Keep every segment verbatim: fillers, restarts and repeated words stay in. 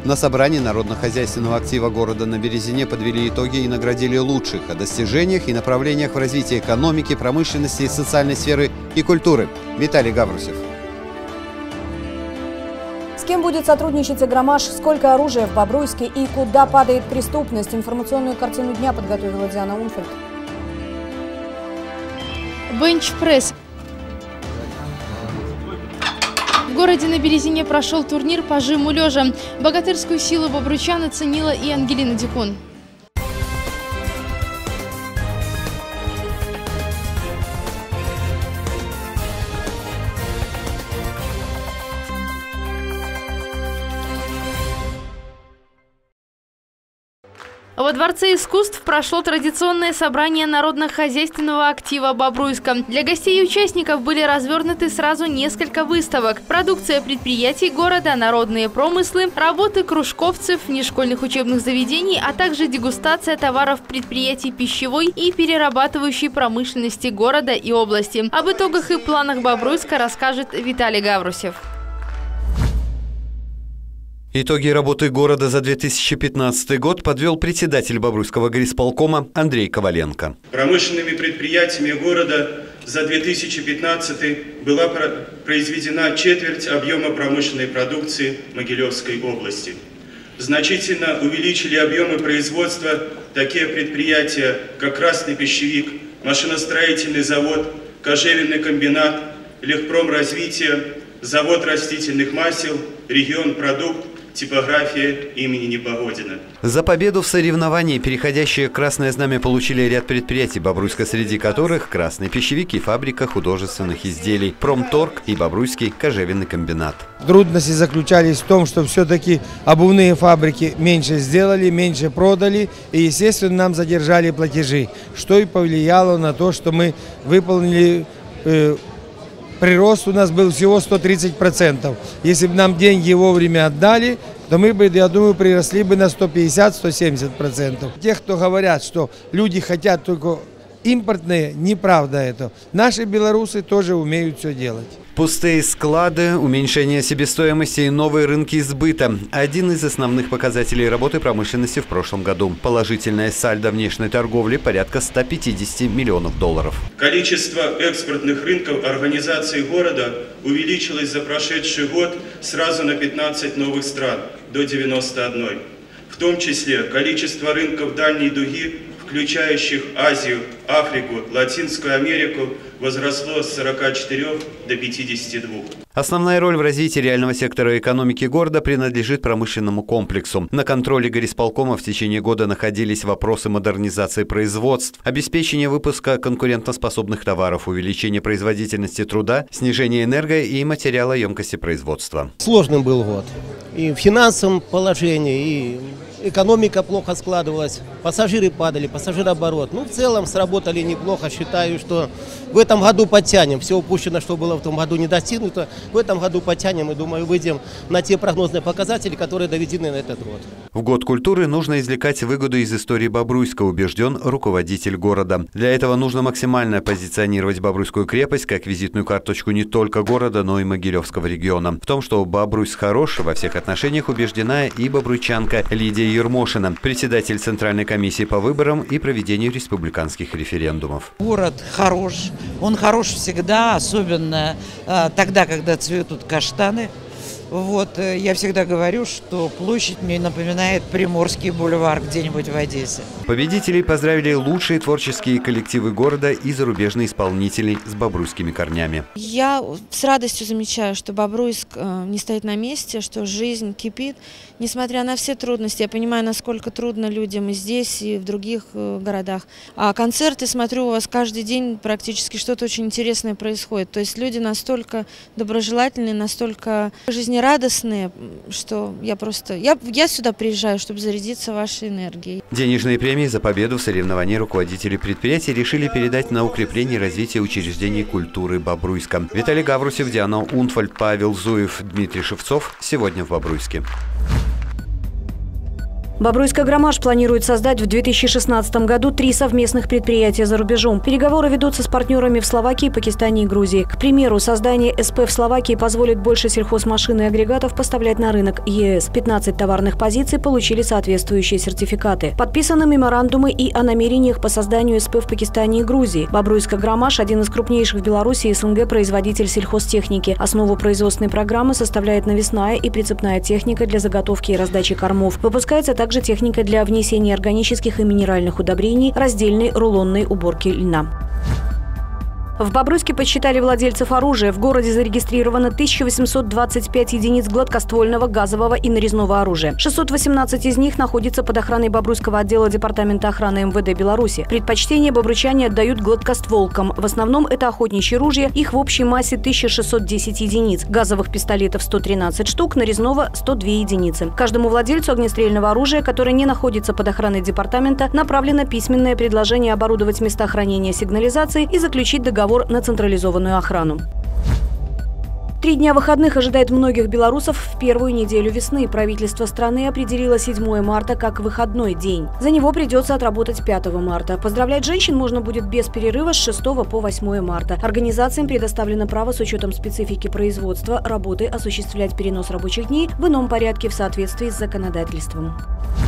На собрании народно-хозяйственного актива города на Березине подвели итоги и наградили лучших о достижениях и направлениях в развитии экономики, промышленности, социальной сферы и культуры. Виталий Гаврусев. С кем будет сотрудничать Агромаш, сколько оружия в Бобруйске и куда падает преступность? Информационную картину дня подготовила Диана Унфельд. Бенч-пресс. В городе на Березине прошел турнир по жиму лежа. Богатырскую силу бобруйчан оценила и Ангелина Дикон. Во Дворце искусств прошло традиционное собрание народно-хозяйственного актива Бобруйска. Для гостей и участников были развернуты сразу несколько выставок. Продукция предприятий города, народные промыслы, работы кружковцев, внешкольных учебных заведений, а также дегустация товаров предприятий пищевой и перерабатывающей промышленности города и области. Об итогах и планах Бобруйска расскажет Виталий Гаврусев. Итоги работы города за две тысячи пятнадцатый год подвел председатель Бобруйского горисполкома Андрей Коваленко. Промышленными предприятиями города за две тысячи пятнадцатый была произведена четверть объема промышленной продукции Могилевской области. Значительно увеличили объемы производства такие предприятия, как Красный пищевик, машиностроительный завод, кожевенный комбинат, Легпромразвитие, завод растительных масел, Регион Продукт, типография имени Непогодина. За победу в соревновании переходящие красное знамя получили ряд предприятий Бобруйска, среди которых Красный пищевик и фабрика художественных изделий, Промторг и Бобруйский кожевенный комбинат. Трудности заключались в том, что все-таки обувные фабрики меньше сделали, меньше продали и, естественно, нам задержали платежи, что и повлияло на то, что мы выполнили э, прирост у нас был всего сто тридцать процентов. Если бы нам деньги вовремя отдали, то мы бы, я думаю, приросли бы на сто пятьдесят — сто семьдесят процентов. Те, кто говорят, что люди хотят только импортные, неправда это. Наши белорусы тоже умеют все делать. Пустые склады, уменьшение себестоимости и новые рынки сбыта – один из основных показателей работы промышленности в прошлом году. Положительное сальдо внешней торговли порядка ста пятидесяти миллионов долларов. Количество экспортных рынков организации города увеличилось за прошедший год сразу на пятнадцать новых стран, до девяноста одной. В том числе количество рынков дальней дуги, включающих Азию, Африку, Латинскую Америку, возросло с сорока четырёх до пятидесяти двух. Основная роль в развитии реального сектора экономики города принадлежит промышленному комплексу. На контроле горисполкома в течение года находились вопросы модернизации производств, обеспечения выпуска конкурентоспособных товаров, увеличения производительности труда, снижения энерго- и материалоемкости производства. Сложным был год. И в финансовом положении, и экономика плохо складывалась, пассажиры падали, пассажирооборот. Ну, в целом сработали неплохо. Считаю, что в этом году подтянем. Все упущено, что было в том году, не достигнуто. В этом году подтянем и, думаю, выйдем на те прогнозные показатели, которые доведены на этот год. В год культуры нужно извлекать выгоду из истории Бобруйска, убежден руководитель города. Для этого нужно максимально позиционировать Бобруйскую крепость как визитную карточку не только города, но и Могилевского региона. В том, что Бобруйск хорош, во всех отношениях убеждена и бобруйчанка Лидия Ермошина, председатель Центральной комиссии по выборам и проведению республиканских референдумов. Город хорош, он хорош всегда, особенно а, тогда, когда цветут каштаны. Вот, я всегда говорю, что площадь мне напоминает Приморский бульвар где-нибудь в Одессе. Победителей поздравили лучшие творческие коллективы города и зарубежные исполнители с бобруйскими корнями. Я с радостью замечаю, что Бобруйск не стоит на месте, что жизнь кипит. Несмотря на все трудности, я понимаю, насколько трудно людям и здесь, и в других городах. А концерты, смотрю, у вас каждый день практически что-то очень интересное происходит. То есть люди настолько доброжелательные, настолько жизнерадостные, что я просто... Я, я сюда приезжаю, чтобы зарядиться вашей энергией. Денежные премии за победу в соревновании руководители предприятий решили передать на укрепление и развитие учреждений культуры Бобруйска. Виталий Гаврусев, Диана Унфельд, Павел Зуев, Дмитрий Шевцов. Сегодня в Бобруйске. Бобруйская «Громаш» планирует создать в две тысячи шестнадцатом году три совместных предприятия за рубежом. Переговоры ведутся с партнерами в Словакии, Пакистане и Грузии. К примеру, создание СП в Словакии позволит больше сельхозмашин и агрегатов поставлять на рынок ЕС. пятнадцать товарных позиций получили соответствующие сертификаты. Подписаны меморандумы и о намерениях по созданию СП в Пакистане и Грузии. Бобруйская «Громаш» – один из крупнейших в Беларуси и СНГ производитель сельхозтехники. Основу производственной программы составляет навесная и прицепная техника для заготовки и раздачи кормов. Выпускается также также техника для внесения органических и минеральных удобрений, раздельной рулонной уборки льна. В Бобруйске подсчитали владельцев оружия. В городе зарегистрировано тысяча восемьсот двадцать пять единиц гладкоствольного, газового и нарезного оружия. шестьсот восемнадцать из них находятся под охраной Бобруйского отдела Департамента охраны эм вэ дэ Беларуси. Предпочтение бобруйчане отдают гладкостволкам. В основном это охотничьи ружья. Их в общей массе тысяча шестьсот десять единиц. Газовых пистолетов сто тринадцать штук, нарезного сто две единицы. Каждому владельцу огнестрельного оружия, который не находится под охраной департамента, направлено письменное предложение оборудовать места хранения сигнализации и заключить договор на централизованную охрану. Три дня выходных ожидает многих белорусов в первую неделю весны. Правительство страны определило седьмое марта как выходной день. За него придется отработать пятого марта. Поздравлять женщин можно будет без перерыва с шестого по восьмое марта. Организациям предоставлено право с учетом специфики производства работы осуществлять перенос рабочих дней в ином порядке в соответствии с законодательством.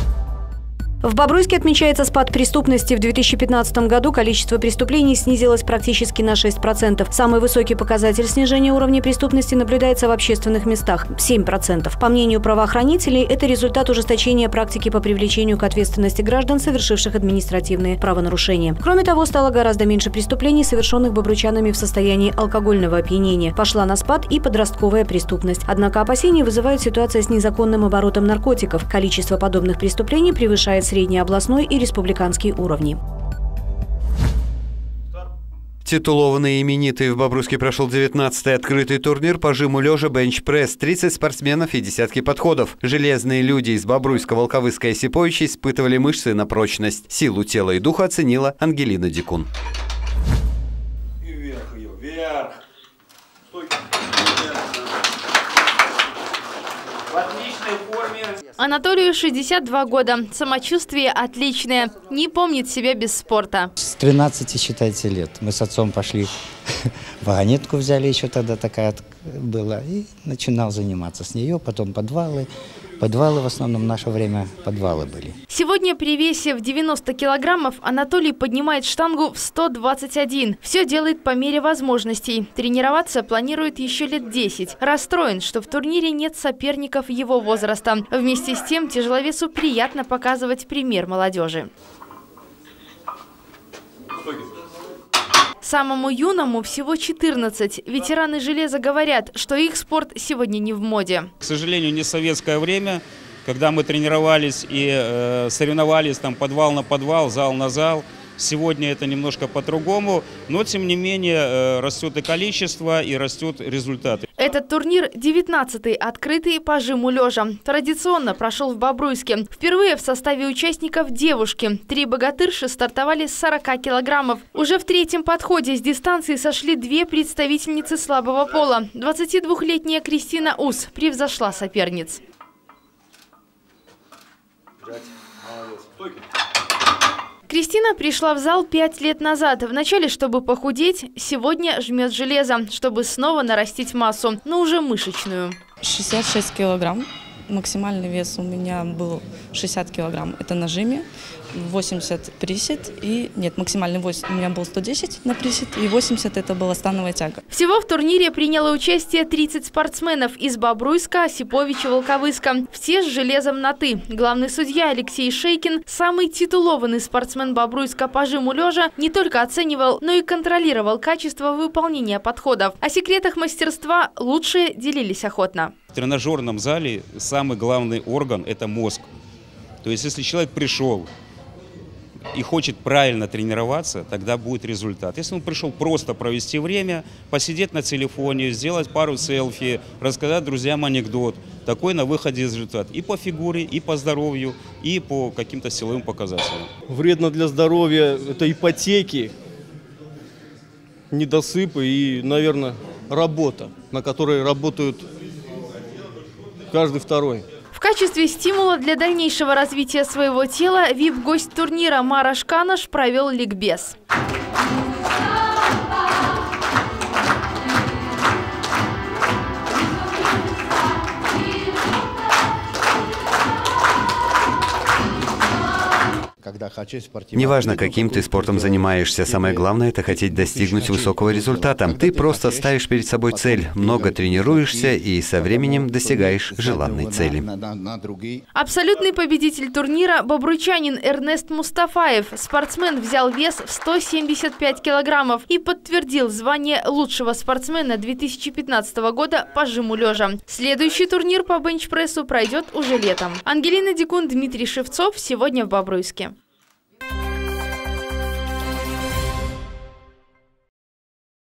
В Бобруйске отмечается спад преступности. В две тысячи пятнадцатом году количество преступлений снизилось практически на шесть процентов. Самый высокий показатель снижения уровня преступности наблюдается в общественных местах – семь процентов. По мнению правоохранителей, это результат ужесточения практики по привлечению к ответственности граждан, совершивших административные правонарушения. Кроме того, стало гораздо меньше преступлений, совершенных бобруйчанами в состоянии алкогольного опьянения. Пошла на спад и подростковая преступность. Однако опасения вызывает ситуация с незаконным оборотом наркотиков. Количество подобных преступлений превышает среднеобластной и республиканский уровни. Титулованные именитые в Бобруйске прошел девятнадцатый открытый турнир по жиму лежа бенч-пресс. тридцать спортсменов и десятки подходов. Железные люди из Бобруйска, Волковыска и Осиповича испытывали мышцы на прочность. Силу тела и духа оценила Ангелина Дикун. И вверх ее, вверх. Стой. В отличной форме. Анатолию шестьдесят два года. Самочувствие отличное. Не помнит себя без спорта. С тринадцати, считайте, лет. Мы с отцом пошли, вагонетку взяли, еще тогда такая была, и начинал заниматься с нее, потом подвалы. Подвалы в основном в наше время подвалы были. Сегодня при весе в девяносто килограммов Анатолий поднимает штангу в сто двадцать один. Все делает по мере возможностей. Тренироваться планирует еще лет десять. Расстроен, что в турнире нет соперников его возраста. Вместе с тем тяжеловесу приятно показывать пример молодежи. Самому юному всего четырнадцать. Ветераны железа говорят, что их спорт сегодня не в моде. К сожалению, не советское время, когда мы тренировались и э, соревновались там подвал на подвал, зал на зал. Сегодня это немножко по-другому, но тем не менее э, растет и количество, и растет результаты. Этот турнир девятнадцатый открытый по жиму лежа. Традиционно прошел в Бобруйске. Впервые в составе участников девушки. Три богатырши стартовали с сорока килограммов. Уже в третьем подходе с дистанции сошли две представительницы слабого пола. двадцатидвухлетняя Кристина Ус превзошла соперниц. Кристина пришла в зал пять лет назад. Вначале, чтобы похудеть, сегодня жмет железо, чтобы снова нарастить массу, но уже мышечную. шестьдесят шесть килограмм. Максимальный вес у меня был шестьдесят килограмм. Это на жиме. восемьдесят присед и... Нет, максимальный вес у меня был сто десять на присед, и восемьдесят это была становая тяга. Всего в турнире приняло участие тридцать спортсменов из Бобруйска, Осиповича, Волковыска. Все с железом на «ты». Главный судья Алексей Шейкин, самый титулованный спортсмен Бобруйска по жиму лежа, не только оценивал, но и контролировал качество выполнения подходов. О секретах мастерства лучшие делились охотно. В тренажерном зале самый главный орган – это мозг. То есть если человек пришел и хочет правильно тренироваться, тогда будет результат. Если он пришел просто провести время, посидеть на телефоне, сделать пару селфи, рассказать друзьям анекдот, такой на выходе результат и по фигуре, и по здоровью, и по каким-то силовым показателям. Вредно для здоровья – это ипотеки, недосыпы и, наверное, работа, на которой работают каждый второй. В В качестве стимула для дальнейшего развития своего тела ви ай пи-гость турнира Мараш Канаш провел ликбез. Неважно, каким ты спортом занимаешься, самое главное – это хотеть достигнуть высокого результата. Ты просто ставишь перед собой цель, много тренируешься и со временем достигаешь желанной цели. Абсолютный победитель турнира – бобруйчанин Эрнест Мустафаев. Спортсмен взял вес в сто семьдесят пять килограммов и подтвердил звание лучшего спортсмена две тысячи пятнадцатого года по жиму лежа. Следующий турнир по бенчпрессу пройдет уже летом. Ангелина Дикун, Дмитрий Шевцов. Сегодня в Бобруйске.